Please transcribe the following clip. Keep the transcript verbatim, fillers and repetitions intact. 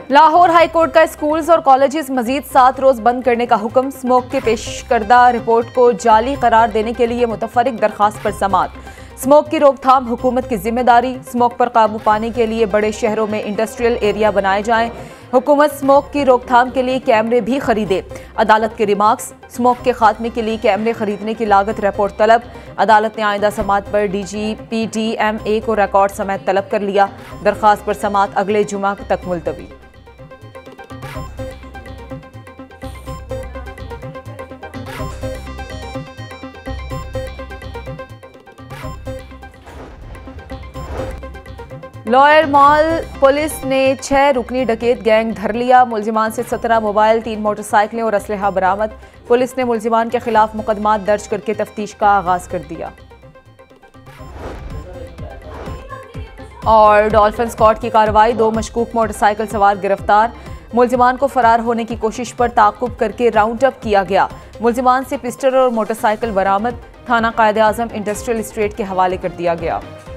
Lahore high court का schools और colleges मजीद सात रोज बंद करने का हुक्म। स्मोक के पेश करदा रिपोर्ट को जाली करार देने के लिए मुतफरिक दरखास्त पर समाअत। स्मोक की रोकथाम हुकूमत की जिम्मेदारी। स्मोक पर काबू पाने के लिए बड़े शहरों में इंडस्ट्रियल एरिया बनाए जाएं। हुकूमत स्मोक की रोकथाम के लिए कैमरे भी खरीदे। अदालत के रिमार्क्स। स्मोक के खात्मे के लिए कैमरे खरीदने की लागत रिपोर्ट तलब। अदालत ने आइंदा समाअत पर D G P D M A को रिकॉर्ड समेत तलब कर लिया। दरखास्त पर समाअत अगले जुमा तक मुलतवी। लॉयर मॉल पुलिस ने छह रुकनी डकैत गैंग धर लिया। मुलजिमान से सत्रह मोबाइल, तीन मोटरसाइकिलें और असलहा बरामद। पुलिस ने मुलजिमान के खिलाफ मुकदमात दर्ज करके तफ्तीश का आगाज कर दिया। और डॉल्फिन स्क्वाड की कार्रवाई। दो मशकूक मोटरसाइकिल सवार गिरफ्तार। मुलजिमान को फरार होने की कोशिश पर ताकुब करके राउंड अप किया गया। मुलजिमान से पिस्टल और मोटरसाइकिल बरामद। थाना कायदे आजम इंडस्ट्रियल स्टेट के हवाले कर दिया गया।